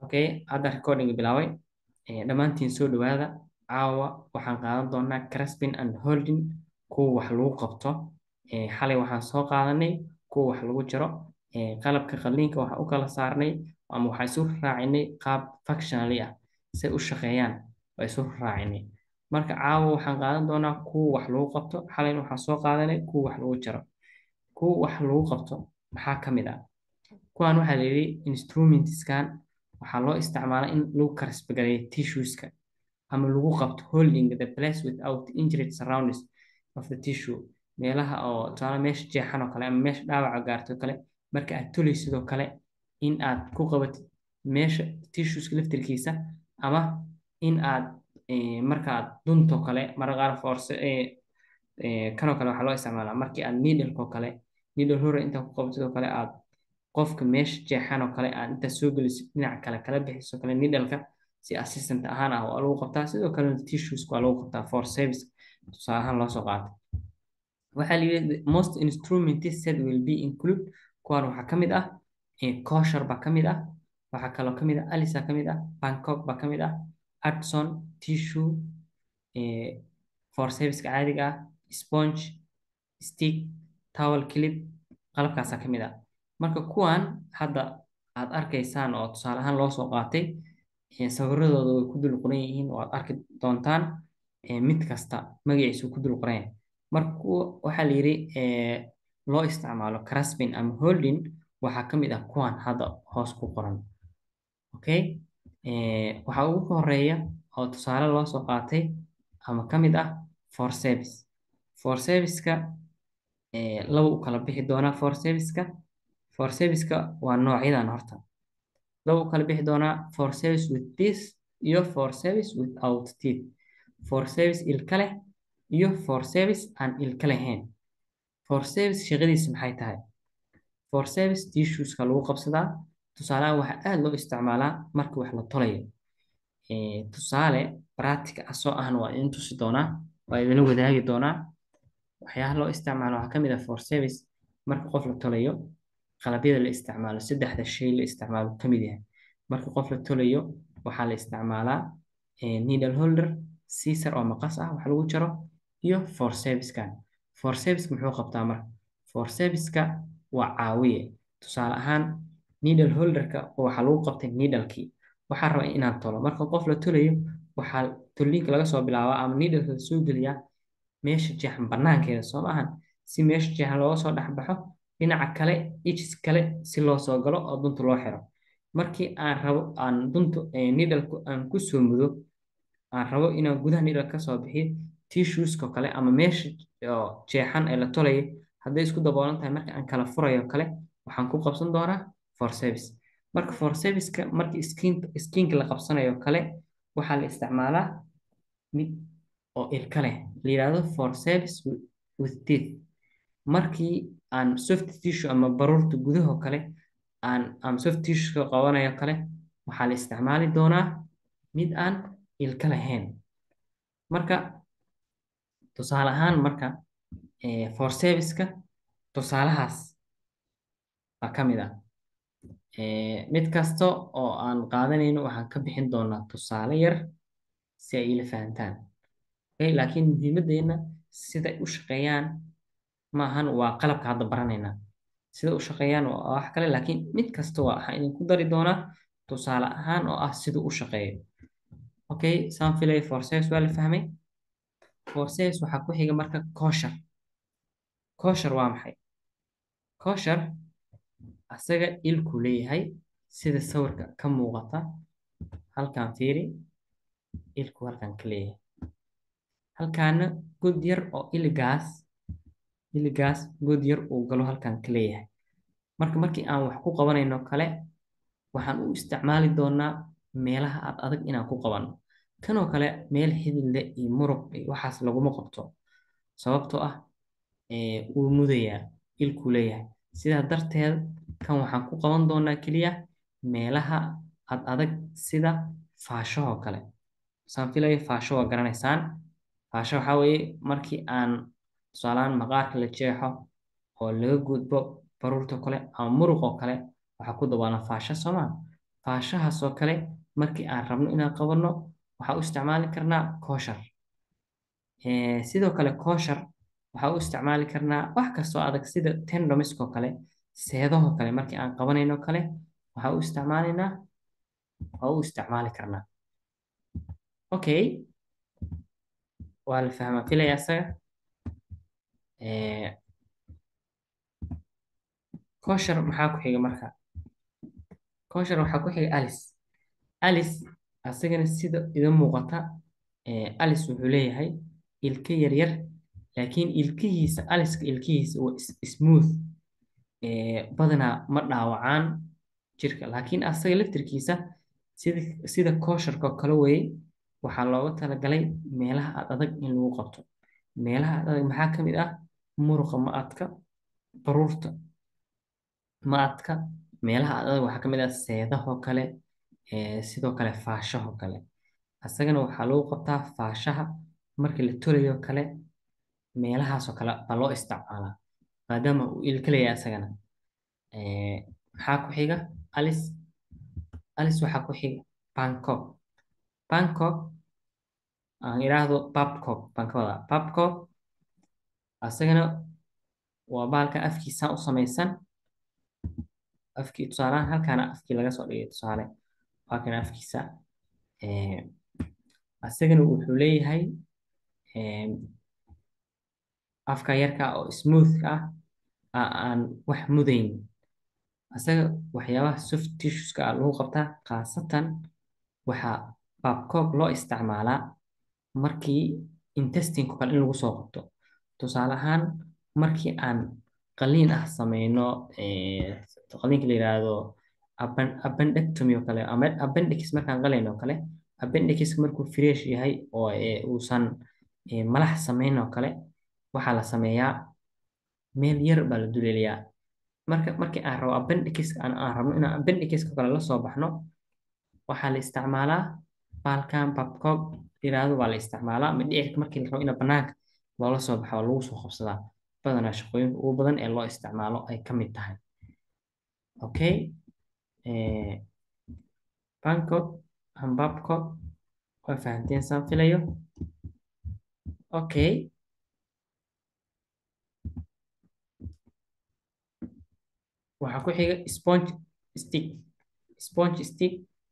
Okay, hadda recording bilaaway. Dhammaantiin soo dhawaada. Caawa waxaan qaadan doonaa grasping and holding, kuwa wax lagu qabto. Xalay waxaan soo qaadanay kuwa wax lagu jiro. Qalabka qalliinka waxaan u kala saarnay ama waxaan isu raacinay qaab functionally ah si ay u shaqeeyaan waa isu raacinay. Marka caawa waxaan qaadan doonaa kuwa wax lagu qabto. Xalayna waxaan soo qaadanay kuwa wax lagu jiro. Kuwa wax lagu qabto maxaa ka mid ah? Kuwan waxaa la yidhi instrumentskan waxaa loo isticmaalaa in lagu karasbagareeyo tissueska ama lagu qabto holding the place without injured surroundings of the tissue. Meelaha oo tusaale meesha jeexan oo kale ama meesha dhaawaca gaarto oo kale marka aad tolay sidoo kale in aad ku qabatid meesha tissueska laftirkiisa ama in aad marka aad dunto kale marka qaar force kanoo kale waxaa loo isticmaalaa markii aad needle oo kale needle hore inta ku qabatid oo kale aad qofka meesha jeexan oo kale aad inta soo gelisid dhinaca kale kala bixiso kale needle-ka si assistant ahaan ah waa lagu qabtaa sidoo kale tissues waa lagu qabtaa for service tusaale ahaan loo soo qaato. Waxaa la yidhi most instruments said will be include kuwan waxaa ka mid ah kosher baa ka mid ah, waxaa kaloo ka mid ah alisa ka mid ah, Bangkok baa ka mid ah, Hudson tissue for service-ka caadiga ah, sponge, stick, towel clip, qalabkaasaa ka mid ah. Marka kuwan hadda aad arkaysaan oo tusaale ahaan loo soo qaatay sawiradooda way ku dul qoran yihiin oo aad arki doontaan mid kasta magaciisu ku dul qoran yahay. Marka kuwa waxaa la yidhi loo isticmaalo grasping ama holding waxaa ka mid ah kuwan hadda hoos ku qoran. Okay, waxaa ugu horeeya oo tusaale loo soo qaatay ama ka mid ah for service. For service-ka laba u kala bixi doonaa for service-ka. For service-ka waa noocyadan horta. Laba u kala bixi doonaa for service with teeth iyo for service without teeth. For service ilka leh iyo for service aan ilka lahayn. For service shaqadiisa maxay tahay? For service tissueska lagu qabsadaa. Tusaalaha waxaa aad loo isticmaalaa marka wax la tolayo. Tusaale practice asoo ahna waa idin tusi doonaa waa idin wadaagi doonaa. Waxyaalaha loo isticmaalo waxaa ka mid ah for service marka qof la tolayo qalabyada la isticmaalo saddexda shay la isticmaalo ka mid yahay. Marka qof la tolayo waxaa la isticmaalaa needle holder, scissor oo maqas ah wax lagu jaro iyo for service-kan. For service muxuu qabtaa marka? For service-ka waa caawiye. Tusaale ahaan needle holder-ka waxaa lagu qabtay needle-kii. Waxaa rabaa inaan tolo. Marka qof la tolayo waxaa toliinka laga soo bilaabaa ama needle-ka la soo geliyaa meesha jeexan banaankeeda soo maahan si meesha jeexan looga soo dhex baxo dhinaca kale edges kale si loo soo galo oo dunta loo xiro. Markii aan rabo aan dunta needle-ku aan ku soo mudo aan rabo inaan gudaha needle ka soo bixiyo tissueska kale ama meesha jeexan ee la tolay hadday isku daboolan tahay marka aan kala furayo kale waxaan ku qabsan doonaa for service. Marka for service-ka markii skin-ka la qabsanayo kale waxaa la isticmaalaa mid oo ilka leh la yiraahdo for service with teeth. Markii aan soft tissue ama baruurta gudaha kale aan soft tissue qabanayo kale waxaa la isticmaali doonaa mid aan ilka lahayn. Marka tusaale ahaan marka for service-ka tusaalahaas baa ka mid ah. Mid kasta oo aan qaadanayno waxaan ka bixin doonaa tusaale yar si ay ila fahantaan. Laakiin muhiimadeena sida ay u shaqeeyaan maahan waa qalabka hadda baranayna. Sida u shaqeeyaan waa wax kale laakiin mid kasta waxaan idinku dari doonaa tusaale ahaan oo ah sida u shaqeeyo. Okay, saan filay for service waa la fahmay. For service waxaa ku xiga marka kosher. Kosher waa maxay? Kosher asaga ilku leeyahay sida sawirka ka muuqata halkan fiiri ilku halkan ka leeyahay. Halkaana god yar oo iligaas god yar uu galo halkan ka leeyahay. Markii aan wax ku qabanayno kale waxaan u isticmaali doonaa meelaha adag inaan ku qabanno. Kanoo kale meel xidid leh iyo muruq iyo waxaas laguma qabto sababtoo ah wuu mudayaa ilku leeyahay. Sidaa darteed kan waxaan ku qaban doonaa keliya meelaha adag sida faashahoo kale. Saan filayo faasho waa garanaysaan. Faasho waxaa weeye markii aan tusaalaan maqaarka la jeexo oo laga gudbo baruurta kale ama muruq oo kale waxaa ku daboolan faasho Soomaa. faashahaas oo kale markii aan rabno inaan qabanno waxaa u isticmaali karnaa kosher. Sidoo kale kosher waxaa u isticmaali karnaa wax kastoo adag sida tendomiskoo kale, seedahoo kale markii aan qabanayno kale waxaa u isticmaalaynaa waa u isticmaali karnaa. Okay, waa la fahmaa filaya asaga. Kosher maxaa ku xiga marka? Kosher waxaa ku xiga alice. Alice asagana sida idin muuqata, alice wuxuu leeyahay ilka yaryar, laakiin ilkihiisa alice ilkihiisa waa smooth, badanaa ma dhaawacaan jirka, laakiin asaga laftirkiisa sida kosharka oo kale weye, waxaa looga talagalay meelaha ad adag in lagu qabto. Meelaha ad adag maxaa ka mid ah muruqa ma-adka, baruurta ma-adka. Meelaha ad adag waxaa ka mid ah seedahoo kale, sidoo kale faashahoo kale. Asagana waxaa lagu qabtaa faashaha markii la tolayo kale, meelahaasoo kale baa loo isticmaalaa maadaama uu ilka leeyahay asagana. Maxaa ku xiga alice? Alice waxaa ku xiga Bangkok. Bangkok aan idhaahdo Babcock baan ka wadaa. Babcock asagana waa bahalka afkiisa u samaysan. Afkii tusaalahaan halkaana afkii laga soo dhigay tusaale, waa kana afkiisa. Asagana wuxuu leeyahay afka yarka oo smooth ah, aan wax mudayn. asaga waxyaabaha soft tissueska lagu qabtaa, khaasatan waxaa Babcock loo isticmaalaa markii intestine kale in lagu soo qabto. Tusaale ahaan markii aan qaliin ah sameyno, qaliinka la yiraahdo appendectomy oo kale ama appendix markaan qalayno oo kale, appendix markuu fresh yahay oo uusan malax sameyn oo kale, waxaa la sameeyaa meel yar baa la duleeliyaa. Markii aan rabo aan rabno inaan appendix kale la soo baxno, waxaa la isticmaalaa baalkan Babcock yiraahdo waa la isticmaalaa. Mindhicirka markii la rabo in banaanka loola soo baxo lagu soo qabsadaa. Badanaa shaqooyinka ugu badan ee loo isticmaalo ay ka mid tahay. Okay, Bangkok and Babcock waa fahanteen saan filayo. Okay, waxaa ku xiga sponge stick. Sponge stick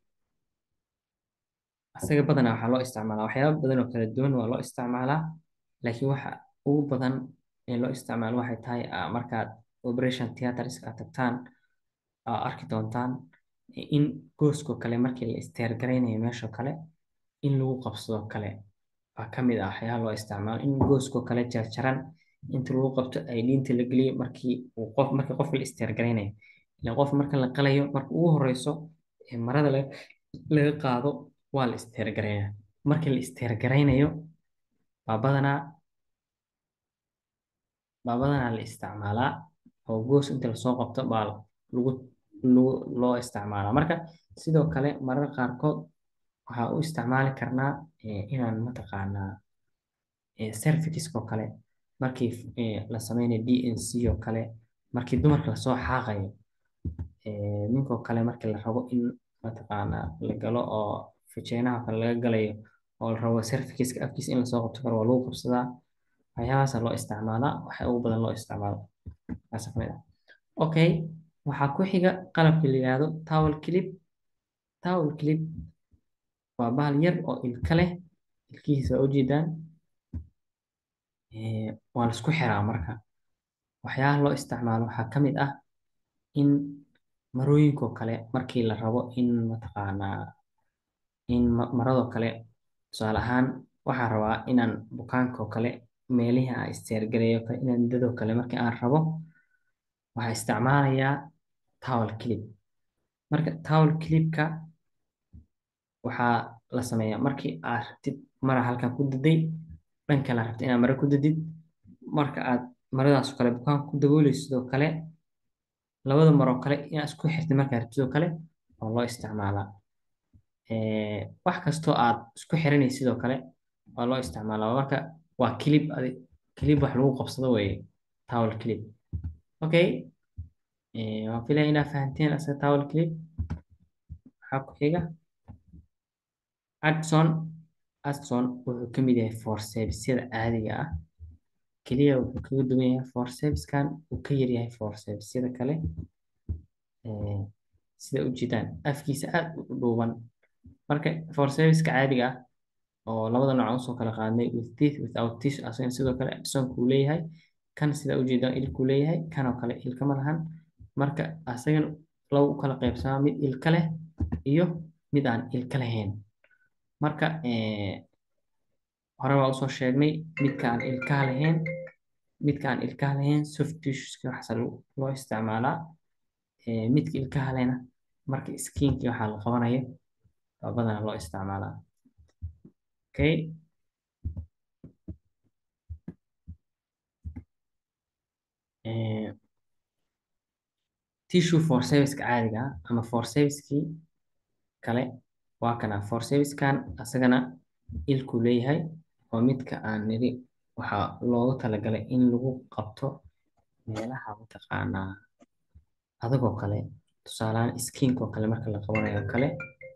asaga badanaa waxaa loo isticmaalaa waxyaabo badan oo kala duwan waa loo isticmaalaa, laakiin waxa ugu badan ee loo isticmaalo waxay tahay markaad operation theatres aad tagtaan arki doontaan in goosko kale markii la isteergaraynayo meesha kale in lagu qabsado kale baa ka mid ah waxyaaba loo isticmaalo. In goosko kale jarjaran inta lagu qabto ay dhiinta la geliyo markii qofka la isteergaraynayo. Ileen qof marka la qalayo marka ugu horeyso marada laga qaado waa la isteergaraynaa. Markii la isteergaraynayo baa badanaa la isticmaalaa oo goos inta lasoo qabto baa loo isticmaalaa. Marka sidoo kale mararka qaarkood waxaa u isticmaali karnaa inaan mataqaanaa cervix oo kale markii la sameynayo DNC oo kale, markii dumarka lasoo xaaqayo, ninkoo kale markii la rabo in mataqaanaa la galo oo fajeenaha kale laga galayo oo la rabo cervixka afkiisa in lasoo qabto kale waa lagu qabsadaa. waxyaabahaas loo isticmaalaa, waxa ugu badan loo isticmaalo kaas kamid ah. Okay, waxaa ku xiga qalabka la yiraahdo towel clip. Towel clip waa bahal yar oo ilka leh, ilkihiisa u jeedaan, waa la isku xiraa. Marka waxyaabaha loo isticmaalo waxaa ka mid ah in marooyinkoo kale markii la rabo in mataqaanaa in maradoo kale, tusaale ahaan waxaan rabaa inaan bukaankoo kale meelihii aan isteergareeyo kale inaan dadoo kale markii aan rabo waxaa isticmaalayaa towel clip. Marka towel clipka waxaa la sameeyaa markii aad rabtid mara halkan ku daday, dhan kale aad rabtid inaad mara ku dadid, marka aad maradaas kale bukaanka ku dabooleyso sidoo kale labada maroo kale inaad isku xirtid markaa rabtid oo kale oo loo isticmaalaa. wax kastoo aad isku xiranaysid sidoo kale waa loo isticmaalaa. Marka waa clip wax lagu qabsado weye, towel clip. Okay, waan filaya inaad fahanteen asaga towel clip. waxaa ku xiga Addison. Addison wuxuu ka mid yahay forceps-yada caadiga ah, keliya wuxuu kaga duwan yahay forceps-kan uu ka yar yahay forceps-yada kale. Ee, sida ujeedaan afkiisa aad u dhuuban. Marka forceps-ka caadiga ah oo labada nooc aan usoo kala qaadnay, with teeth, without teeth, asagana sidoo kale Addison kuu leeyahay. Kan sida ujeedaan ilkuu leeyahay, kan oo kale ilka ma lahan. Marka asagana laba u kala qaybsamaa, mid ilka leh iyo mid aan ilka lahayn. Marka hore waa usoo sheegnay midka aan ilkaha lahayn soft tissueska waxaas loo isticmaalaa. Midka ilkaha lehna marka skinki waxaa la qabanayo waa badanaa loo isticmaalaa. Okay. Tissue forceps caadiga ah ama forcepskii kale waa kana. Forcepskan asagana ilkuu leeyahay oo midka aan niri waxaa loogu talagalay in lagu qabto meelaha mataqaanaa adagoo kale. Tusaalehaan skinkoo kale marka la qabanayo kale,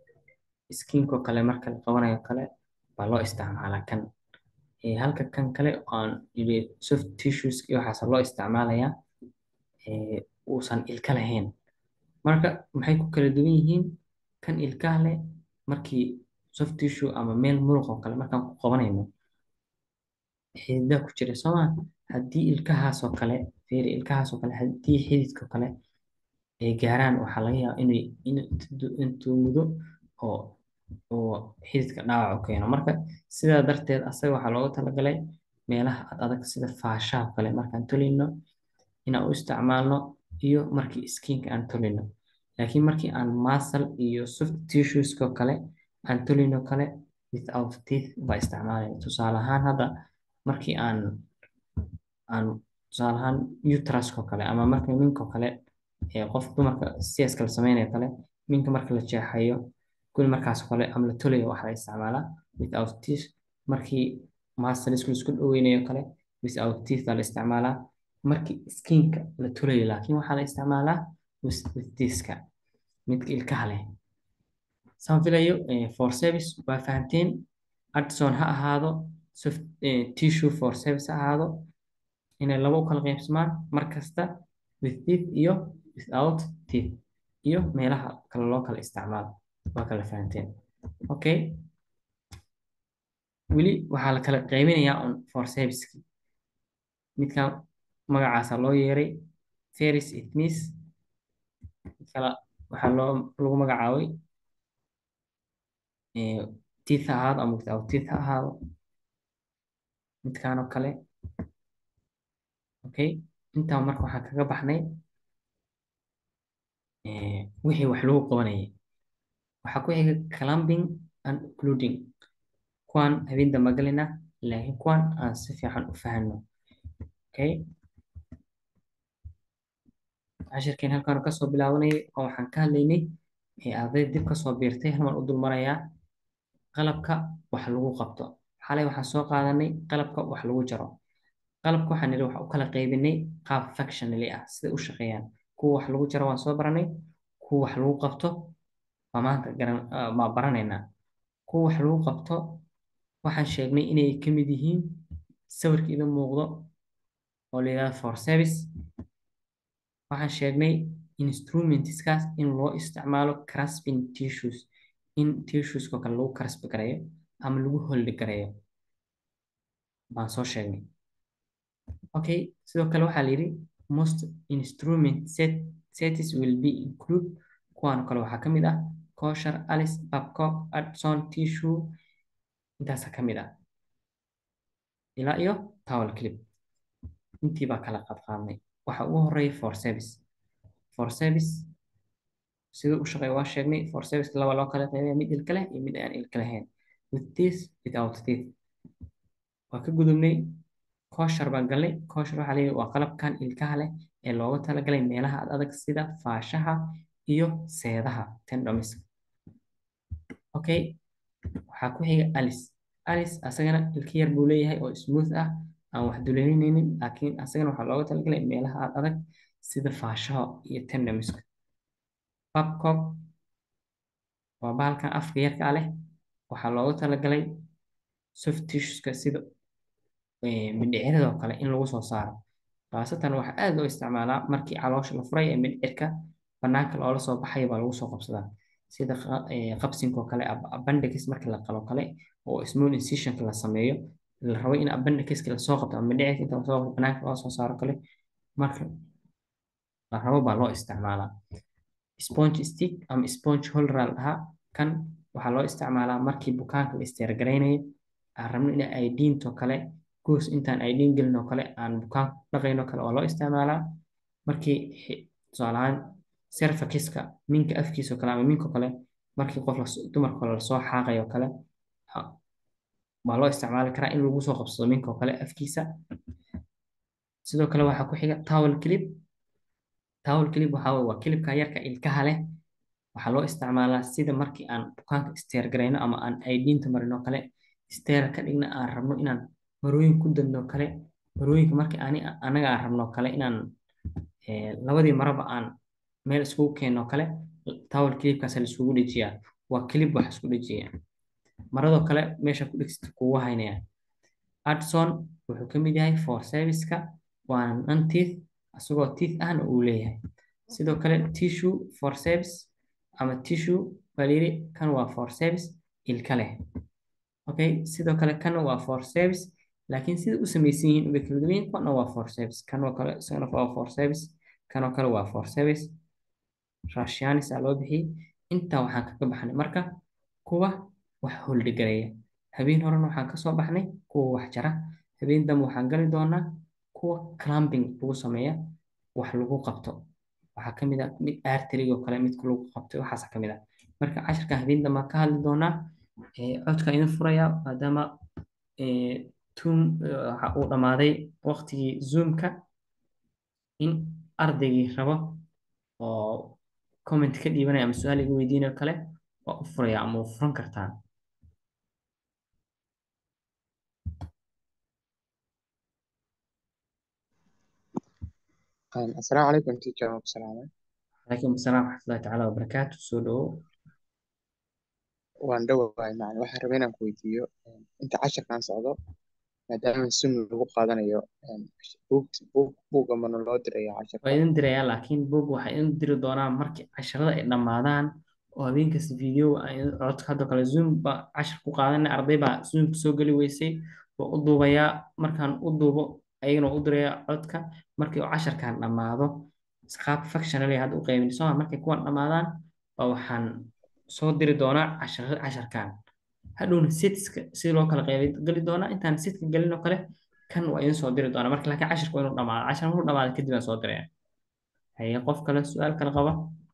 baa loo isticmaalaa kan. Halka kan kale aan yiri soft tissues iyo waxaas loo isticmaalayaa uusan ilka lahayn. Marka maxay ku kala duwan yihiin? Kan ilkaha leh markii soft tissue ama meel muruq oo kale markaan ku qabanayno xididaa ku jira soo ma. Haddii ilkahaasoo kale haddii xididkoo kale ay gaaraan waxaa laga yaabaa intuu mudo oo xididka dhaawac u keeno. Marka sidaa darteed asaga waxaa loogu talagalay meelaha adag sida faashaha oo kale markaan tolayno inaan u isticmaalno iyo markii skinka aan tolayno. Laakiin markii aan muscle iyo soft tissueska kale aan tolayno kale without teeth baa isticmaalaya. Tusaale ahaan hadda markii aan tusaale ahaan uterus-ka kale ama marka minka kale qof dumarka CS kala sameynaya kale minka marka la jeexayo kuli markaas kale ama la tolayo waxaa la isticmaalaa without teeth. Markii muscles la isku dhaweynayo kale without teeth baa la isticmaalaa. Markii skinka la tolayo laakiin waxaa la isticmaalaa with teeth-ka midka ilkaha leh. Saan filayo forceps waa fahanteen. Addison ha ahaado soft tissue forceps ha ahaado inay laba u kala qaybsamaan markasta with teeth iyo without teeth iyo meelaha kale loo kala isticmaalo waa kala fahanteen. Okay. Weli waxaa la kala qaybinayaa on forcepski. Midkan magacaasa loo yeeray Ferris Smith. Kala waxaa lagu magacaabay teeth ha ahaado ama without teeth ha ahaado midkaan oo kale. Okay. Intaan marka waxaan kaga baxnay wixii wax lagu qabanayay. Waxaa ku xiga clamping and occluding. Kuwaan habeen dambe galina laakiin kuwaan aan si fiican u fahanno. Okay. cashirkeen halkaan ka soo bilaabanayay oo waxaan ka hadlaynay arday dib ka soo biirtay halmaan u dul marayaa qalabka wax lagu qabto. Xalay waxaan soo qaadanay qalabka wax lagu jaro. Qalabka waxaan niri waxa u kala qaybinay qaab functionally ah sida u shaqeeyaan. Kuwa wax lagu jaro waan soo baranay, kuwa wax lagu qabto waa maanta ma baranaynaa. Kuwa wax lagu qabto waxaan sheegnay inay ka mid yihiin sawirka idin muuqdo oo la yiraahdo forceps. Waxaan sheegnay instrumentskaas in loo isticmaalo grasping tissues, in tissueska kale lagu grasp gareeyo ama lagu hold gareeyo baan soo sheegnay. Okay. Sidoo kale waxaa la yiri most instrument sets will be include kuwaan kale waxaa ka mid ah kosher, Alice, Babcock, Addison, tissue intaasa ka mid ah ilaa iyo towel clip. Intii baa kala qaadnay. Waxa ugu horeeya forceps sida u shaqeeyo waa sheegnay. Forceps laba loo kala qaybay mid ilka leh iyo mid aan ilka lahayn with teeth without teeth. waa ka gudubnay kosher baan galnay. Kosher waxaa leeyahay waa qalabkan ilkaha leh ee looga talagalay meelaha adag sida faashaha iyo seedaha tendons. Okay. waxaa ku xiga Alice asagana ilka yar buu leeyahay oo smooth ah aan wax duleynaynin laakiin asagana waxaa looga talagalay meelaha adag sida faashaha iyo tendons. Babcock waa bahalkan afka yarka ah leh. Waxaa loogu talagalay soft tissueska sida mindhicirada oo kale in lagu soo saaro. Khaasatan waxaa aad loo isticmaalaa markii caloosha la furay ee mindhicirka banaanka loola soo baxay baa lagu soo qabsadaa. Sida qabsinka oo kale, appendix markii la qalo kale, oo small incisionka la sameeyo, la rabo in appendixka la soo qabto ama mindhicirka inta lasoo qabto banaanka loo soo saaro kale, marka la rabo baa loo isticmaalaa. Sponge stick ama sponge holder la dhahaa. Kan waxaa loo isticmaalaa markii bukaanka la isteergaraynayo, aan rabno in iodine-to kale, goos intaan iodine gelin oo kale aan bukaanka dhaqayno kale oo loo isticmaalaa. Markii tusaale ahaan cervix-ka minka afkiisa oo kale ama minka kale, markii qof dumarka kale lasoo xaaqayo kale, waa loo isticmaali karaa in lagu soo qabsado minka oo kale afkiisa. Sidoo kale waxaa ku xiga towel clip. Towel clip waxaa weeye waa clipka yarka ilkaha leh. Waxaa loo isticmaalaa sida markii aan bukaanka isteergarayno ama aan iodine-ta marino kale, isteer ka dhigna aan rabno inaan marooyin ku dadno kale. Marooyinka markii anaga aan rabno kale inaan labadii maraba aan meel iskugu keenno kale, towel clipkaas la isugu dhejiyaa. Waa clip wax isku dhejiya. Maradoo kale meesha ku dhegsta kugu haynaya. Addison wuxuu ka mid yahay forceps-ka, waana non-teeth, asagoo teeth ahna uu leeyahay. Sidoo kale tissue forceps ama tissue baa la yidhi, kan waa forceps ilka leh. Okay, sidoo kale kan waa forceps, laakiin sida u samaysan yihiin way kala duwan yihiin. Kana waa forceps, kan oo kale isagana waa forceps, kan oo kale waa forceps Russianis aa loo bixiyey. Intaa waxaan kaga baxnay marka kuwa wax holdgareeya. Habeen horena waxaan kasoo baxnay kuwa wax jara. Habeen dambe waxaan gali doonaa kuwa clamping lagu sameeya, wax lagu qabto. Waxaa ka mid ah mid artery oo kale midka lagu qabto, waxaas ka mid ah. Marka casharka habeen dambe aan ka hadli doonaa. Codka idin furaya maadaama waxa uu dhammaaday waqtigii Zoom-ka. In ardaygii rabo oo comment ka dhiibanaya ama su-aal iga weydiinayo kale waa u furaya ama u furan kartaa. السلام عليكم تيجر بسلامة. calaykum asalaam waraxmatullahi tacaala wabarakaatu. Soo dhawow. waan dhawahay macna waxaan rabaa inaan ku weydiiyo inta casharkan socdo maadaama sun lagu qaadanayo buug ama loo dirayo Waa casharka. idin dirayaa, laakiin buug waxaa idin diri doonaa markii casharada ay dhammaadaan oo habeenkaas video codka hadda kale Zoom ba cashar ku qaadanay. Arday baa Zoom soo geli weysay, waa u duubayaa. Markaan u duubo ayagana u dirayaa codka. Markii uu casharkan dhammaado, qaab functional hadda u qaybin soo markay kuwan dhammaadaan baa waxaan soo diri doonaa casharkan. Hadhowna setska si loo kala qaybay gali doonaa. Intaan setka gelin oo kale kan waa idin soo diri doonaa. Marka laakiin casharku waa inuu dhamaado. Cashar markuu dhamaado kadib aan soo diraya. Haye qof kale su-aal kale qaba.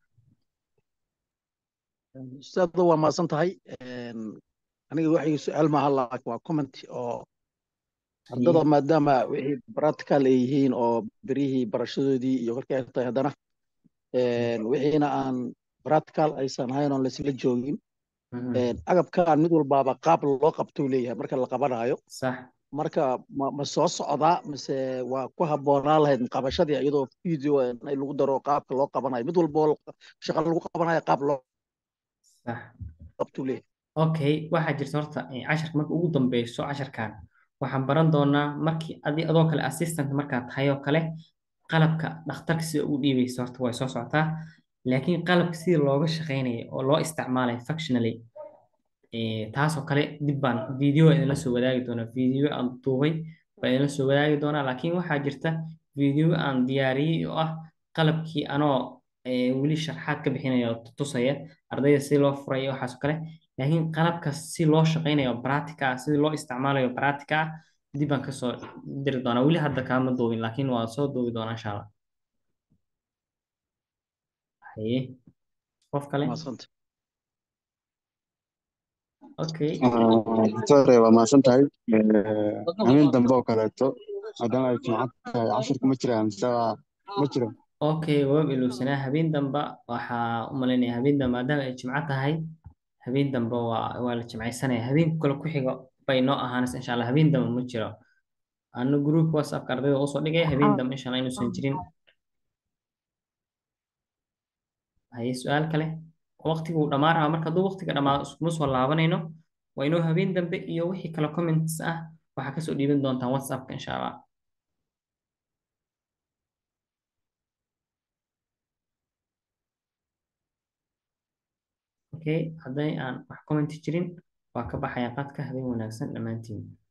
ustaad waa mahadsan tahay. aniga waxay su-aal maaha laakiin waa comment oo ardada Haye. maadaama wixii practical ay yihiin oo berihii barashadoodii iyo korkii ay tahay haddana wixiina aan practical aysan ahayn oon laisla joogin. agabkaan mid walbaaba qaab loo qabtuu leeyahay marka la qabanayo. Sax. marka ma soo socdaa mise waa ku habboonaan lahayd qabashadii iyadoo video in lagu daro qaabka loo qabanayo mid walba oo shaqo lagu qabanayo qaab loo Sax. qabtuu leeyahay. Okay, waxaa jirta horta casharka marka ugu dambeyso casharkan waxaan baran doonaa markii adoo kale assistant markaad tahay oo kale qalabka dhakhtarka sida ugu dhiibayso horta way soo socotaa. Laakiin qalabka sida looga shaqeynayo oo loo isticmaalayo functionally, taasoo kale dib baan video idinla soo wadaagi doonaa. Video aan duubay baan idinla soo wadaagi doonaa. Laakiin waxaa jirta video aan diyaariyey oo ah qalabkii anoo weli sharaxaad ka bixinaya oo tusaya ardayda si loo furayo waxaas oo kale. Laakiin qalabka si loo shaqeynayo practical ah, sida loo isticmaalayo practical ah, dib baan kasoo diri doonaa. Weli hadda kaama duubin, laakiin waa soo duubi doonaa insha Allah. Haye qof kale. Mahadsanta. Okay. Victoria waa mahadsan tahay. Habeen dambe oo kaleeto maadaama ay fiican tahay casharka ma jiraan mise ma jiro. Okay, waa ilowsanaa. Habeen dambe waxaa u maleynayaa habeen dambe maadaama ay jimco tahay, habeen dambe waa la jimcaysanaya. Habeenka kale ku xigo bay noo ahaanaysa insha Allah. Habeen dambe ma jiro. Anu group WhatsApp ardayda usoo dhigay habeen dambe insha Allah inuusan jirin. Haye su-aal kale waqtigu uu dhammaan raba. Marka hadduu waqtiga dhammaado iskuma soo laabanayno. waa inoo habeen dambe iyo wixii kale comments ah waxaa kasoo dhiiban doontaan WhatsApp-ka insha Allah. Okay, hadday aan wax comment jirin waa ka baxaya qadka. Habeen wanaagsan dhammaantiin.